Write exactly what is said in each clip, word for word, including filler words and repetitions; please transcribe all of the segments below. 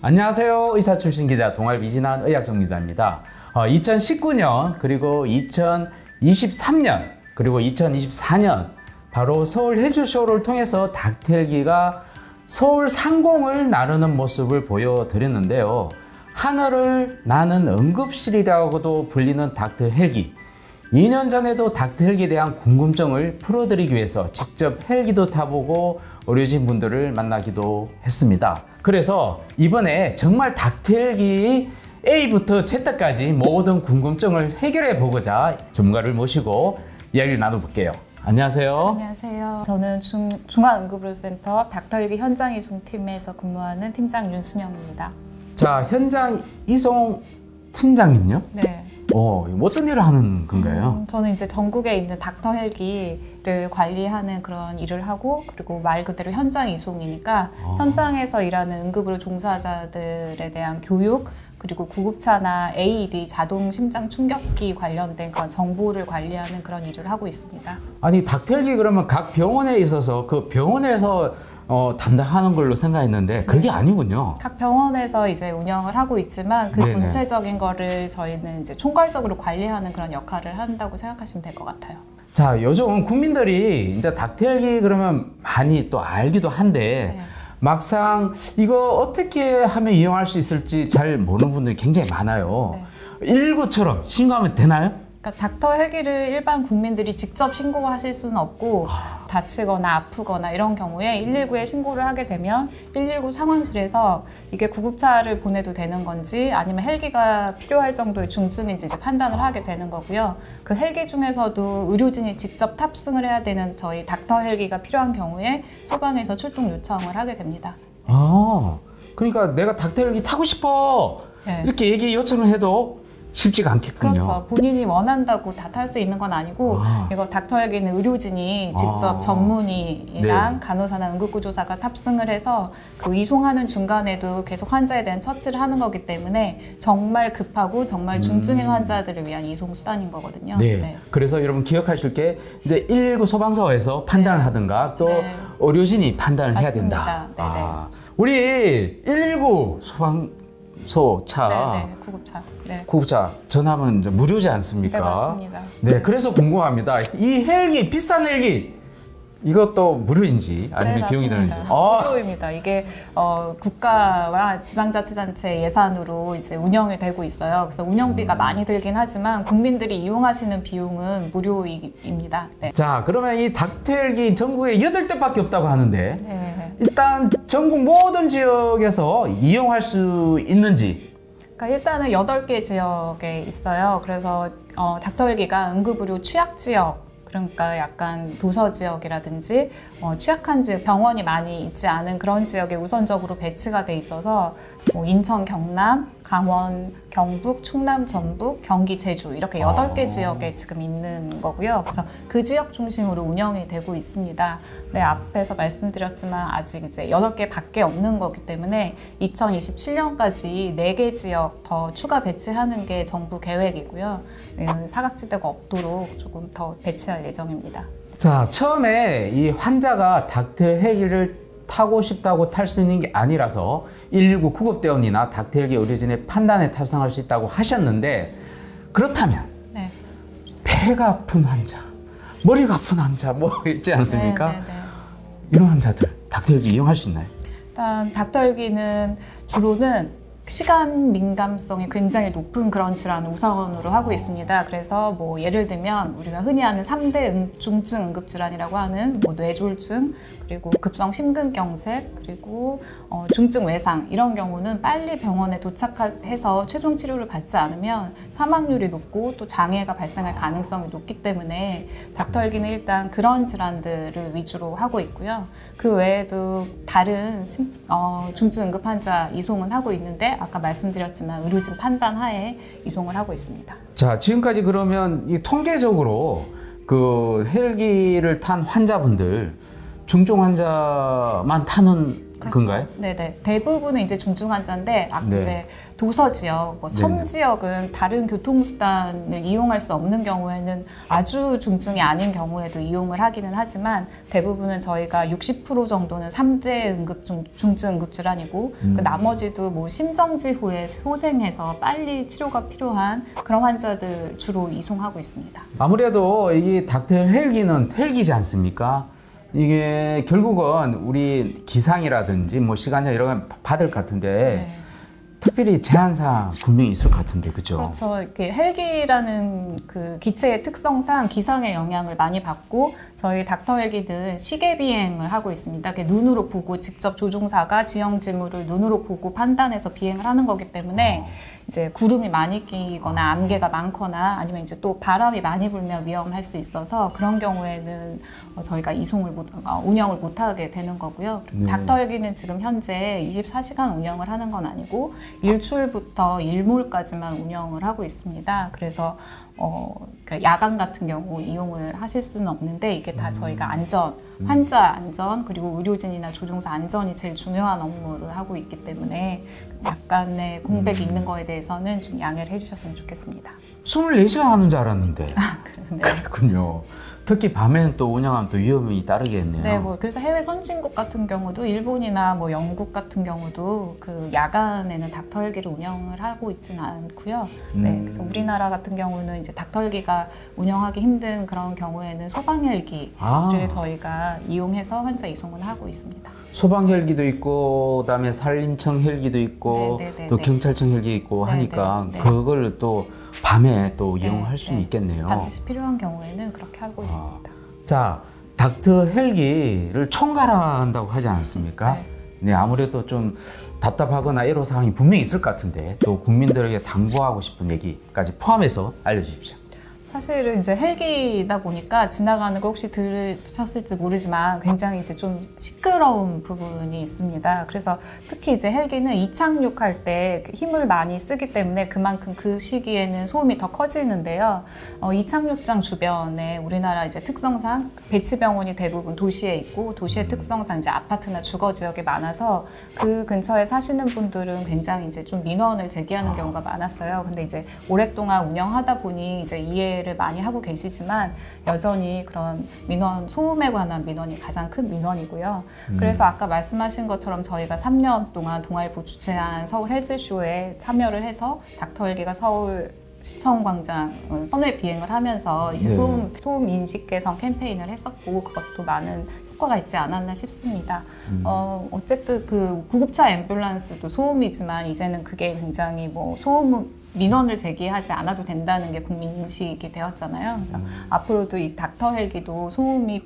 안녕하세요. 의사 출신 기자 동아일보 이진환 의학정 기자입니다. 어, 이천십구 년 그리고 이천이십삼 년 그리고 이천이십사 년 바로 서울 헬스쇼를 통해서 닥터헬기가 서울 상공을 나르는 모습을 보여드렸는데요. 하늘을 나는 응급실이라고도 불리는 닥터헬기. 이 년 전에도 닥터헬기에 대한 궁금증을 풀어드리기 위해서 직접 헬기도 타보고 의료진 분들을 만나기도 했습니다. 그래서 이번에 정말 닥터헬기 A부터 Z까지 모든 궁금증을 해결해 보고자 전문가를 모시고 이야기를 나눠볼게요. 안녕하세요. 안녕하세요. 저는 중, 중앙응급의료센터 닥터헬기 현장 이송팀에서 근무하는 팀장 윤순영입니다. 자, 현장 이송 팀장님요? 네. 어, 어떤 일을 하는 건가요? 음, 저는 이제 전국에 있는 닥터헬기를 관리하는 그런 일을 하고, 그리고 말 그대로 현장 이송이니까 아. 현장에서 일하는 응급의료 종사자들에 대한 교육, 그리고 구급차나 에이이디 자동 심장 충격기 관련된 그런 정보를 관리하는 그런 일을 하고 있습니다. 아니, 닥터헬기 그러면 각 병원에 있어서 그 병원에서 어, 담당하는 걸로 생각했는데 그게 아니군요. 각 병원에서 이제 운영을 하고 있지만 그 네네. 전체적인 거를 저희는 이제 총괄적으로 관리하는 그런 역할을 한다고 생각하시면 될 것 같아요. 자, 요즘 국민들이 이제 닥터헬기 그러면 많이 또 알기도 한데 네. 막상 이거 어떻게 하면 이용할 수 있을지 잘 모르는 분들이 굉장히 많아요. 네. 일일구처럼 신고하면 되나요? 그러니까 닥터헬기를 일반 국민들이 직접 신고하실 수는 없고 아... 다치거나 아프거나 이런 경우에 일일구에 신고를 하게 되면 일일구 상황실에서 이게 구급차를 보내도 되는 건지 아니면 헬기가 필요할 정도의 중증인지 이제 판단을 하게 되는 거고요. 그 헬기 중에서도 의료진이 직접 탑승을 해야 되는 저희 닥터헬기가 필요한 경우에 소방에서 출동 요청을 하게 됩니다. 아, 그러니까 내가 닥터헬기 타고 싶어 네. 이렇게 얘기 요청을 해도 쉽지가 않겠군요. 그렇죠. 본인이 원한다고 다 탈 수 있는 건 아니고 아. 이거 닥터헬기는 의료진이 직접 아. 전문의랑 네. 간호사나 응급구조사가 탑승을 해서 그 이송하는 중간에도 계속 환자에 대한 처치를 하는 거기 때문에 정말 급하고 정말 중증인 음. 환자들을 위한 이송 수단인 거거든요. 네. 네. 그래서 여러분 기억하실 게 이제 일일구 소방서에서 판단을 네. 하든가 또 네. 의료진이 판단을 맞습니다. 해야 된다. 네네. 아. 우리 일일구 소방 소차, 네네, 구급차. 네. 구급차 전화하면 이제 무료지 않습니까? 네, 맞습니다. 네, 그래서 궁금합니다. 이 헬기, 비싼 헬기, 이것도 무료인지 아니면 네, 비용이 드는지. 무료입니다. 아. 이게 어, 국가와 지방자치단체 예산으로 이제 운영이 되고 있어요. 그래서 운영비가 음. 많이 들긴 하지만 국민들이 이용하시는 비용은 무료입니다. 네. 자, 그러면 이 닥터헬기 전국에 여덟 대밖에 없다고 하는데 네. 일단 전국 모든 지역에서 이용할 수 있는지. 그러니까 일단은 여덟 개 지역에 있어요. 그래서 어, 닥터헬기가 응급의료 취약 지역, 그러니까 약간 도서 지역이라든지 어, 취약한 지역, 병원이 많이 있지 않은 그런 지역에 우선적으로 배치가 돼 있어서 뭐 인천, 경남, 강원, 경북, 충남, 전북, 경기, 제주 이렇게 여덟 개 지역에 지금 있는 거고요. 그래서 그 지역 중심으로 운영이 되고 있습니다. 네, 앞에서 말씀드렸지만 아직 이제 여덟 개 밖에 없는 거기 때문에 이천이십칠 년까지 네 개 지역 더 추가 배치하는 게 정부 계획이고요. 사각지대가 없도록 조금 더 배치할 예정입니다. 자, 처음에 이 환자가 닥터헬기를 타고 싶다고 탈 수 있는 게 아니라서 일일구 구급대원이나 닥터헬기 의료진의 판단에 탑승할 수 있다고 하셨는데 그렇다면 네. 배가 아픈 환자, 머리가 아픈 환자 뭐 있지 않습니까? 네, 네, 네. 이런 환자들 닥터헬기 이용할 수 있나요? 일단 닥터헬기는 주로는 시간 민감성이 굉장히 높은 그런 질환을 우선으로 하고 있습니다. 그래서 뭐 예를 들면 우리가 흔히 아는 삼 대 응, 중증 응급질환이라고 하는 뭐 뇌졸중, 그리고 급성 심근경색, 그리고 어, 중증 외상 이런 경우는 빨리 병원에 도착해서 최종 치료를 받지 않으면 사망률이 높고 또 장애가 발생할 가능성이 높기 때문에 닥터헬기는 일단 그런 질환들을 위주로 하고 있고요. 그 외에도 다른 심, 어, 중증 응급 환자 이송은 하고 있는데 아까 말씀드렸지만 의료진 판단 하에 이송을 하고 있습니다. 자, 지금까지 그러면 이 통계적으로 그 헬기를 탄 환자분들 중증 환자만 타는 그렇죠. 그런가요? 네네. 대부분은 이제 중증 환자인데, 아, 네. 이제 도서 지역, 뭐 섬 네네. 지역은 다른 교통수단을 이용할 수 없는 경우에는 아주 중증이 아닌 경우에도 이용을 하기는 하지만 대부분은 저희가 육십 퍼센트 정도는 삼 대 응급중, 중증 응급질환이고 음. 그 나머지도 뭐 심정지 후에 소생해서 빨리 치료가 필요한 그런 환자들 주로 이송하고 있습니다. 아무래도 이 닥터 헬기는 헬기지 않습니까? 이게 결국은 우리 기상이라든지 뭐 시간제 이런 거 받을 것 같은데 네. 특별히 제한사항 분명히 있을 것 같은데, 그죠? 그렇죠. 이렇게 헬기라는 그 기체의 특성상 기상의 영향을 많이 받고 저희 닥터 헬기는 시계 비행을 하고 있습니다. 눈으로 보고 직접 조종사가 지형 지물을 눈으로 보고 판단해서 비행을 하는 거기 때문에 어. 이제 구름이 많이 끼거나 안개가 많거나 아니면 이제 또 바람이 많이 불면 위험할 수 있어서 그런 경우에는 저희가 이송을 못, 운영을 못 하게 되는 거고요. 네. 닥터 헬기는 지금 현재 이십사 시간 운영을 하는 건 아니고 일출부터 일몰까지만 운영을 하고 있습니다. 그래서 어, 그러니까 야간 같은 경우 이용을 하실 수는 없는데 이게 다 저희가 안전, 환자 안전 그리고 의료진이나 조종사 안전이 제일 중요한 업무를 하고 있기 때문에 약간의 공백이 음. 있는 거에 대해서는 좀 양해를 해주셨으면 좋겠습니다. 이십사 시간 하는 줄 알았는데. 네. 그렇군요. 특히 밤에는 또 운영하면 또 위험이 따르겠네요. 네, 뭐 그래서 해외 선진국 같은 경우도 일본이나 뭐 영국 같은 경우도 그 야간에는 닥터 헬기를 운영을 하고 있지는 않고요. 네, 음. 그래서 우리나라 같은 경우는 이제 닥터 헬기가 운영하기 힘든 그런 경우에는 소방 헬기를 아. 저희가 이용해서 환자 이송을 하고 있습니다. 소방 헬기도 있고, 그다음에 산림청 헬기도 있고, 네, 네, 네, 또 네. 경찰청 헬기 있고 네, 하니까 네, 네. 그걸 또 밤에 또 네, 이용할 수는 네. 있겠네요. 반드시 필요한 경우에는 그렇게 하고 아. 있습니다. 자, 닥터 헬기를 총괄한다고 하지 않았습니까? 네. 네, 아무래도 좀 답답하거나 애로사항이 분명히 있을 것 같은데 또 국민들에게 당부하고 싶은 얘기까지 포함해서 알려주십시오. 사실은 이제 헬기다 보니까 지나가는 걸 혹시 들으셨을지 모르지만 굉장히 이제 좀 시끄러운 부분이 있습니다. 그래서 특히 이제 헬기는 이착륙할 때 힘을 많이 쓰기 때문에 그만큼 그 시기에는 소음이 더 커지는데요. 어, 이착륙장 주변에 우리나라 이제 특성상 배치병원이 대부분 도시에 있고 도시의 특성상 이제 아파트나 주거 지역에 많아서 그 근처에 사시는 분들은 굉장히 이제 좀 민원을 제기하는 경우가 많았어요. 근데 이제 오랫동안 운영하다 보니 이제 이해 를 많이 하고 계시지만 여전히 그런 민원, 소음에 관한 민원이 가장 큰 민원이고요. 음. 그래서 아까 말씀하신 것처럼 저희가 삼 년 동안 동아일보 주최한 서울 헬스쇼에 참여를 해서 닥터 헬기가 서울 시청광장 선회 비행을 하면서 이제 네. 소음, 소음 인식 개선 캠페인을 했었고 그것도 많은 효과가 있지 않았나 싶습니다. 음. 어, 어쨌든 그 구급차 앰뷸런스도 소음이지만 이제는 그게 굉장히 뭐 소음 민원을 제기하지 않아도 된다는 게 국민 인식이 되었잖아요. 그래서 음. 앞으로도 이 닥터 헬기도 소음이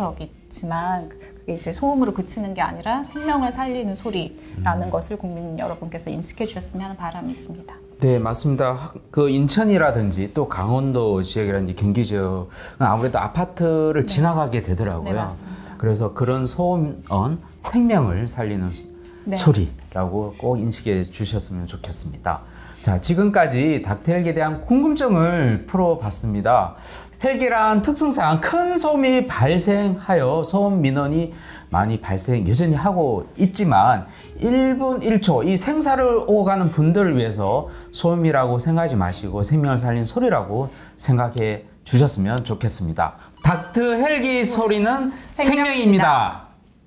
필수적이지만 그게 이제 소음으로 그치는 게 아니라 생명을 살리는 소리라는 음. 것을 국민 여러분께서 인식해 주셨으면 하는 바람이 있습니다. 네, 맞습니다. 그 인천이라든지 또 강원도 지역이라든지 경기 지역은 아무래도 아파트를 네. 지나가게 되더라고요. 네, 맞습니다. 그래서 그런 소음은 생명을 살리는 네. 소리라고 꼭 인식해 주셨으면 좋겠습니다. 자, 지금까지 닥터 헬기에 대한 궁금증을 풀어봤습니다. 헬기란 특성상 큰 소음이 발생하여 소음 민원이 많이 발생 여전히 하고 있지만 일 분 일 초 이 생사를 오고 가는 분들을 위해서 소음이라고 생각하지 마시고 생명을 살린 소리라고 생각해 주셨으면 좋겠습니다. 닥터 헬기 소리는 생명입니다.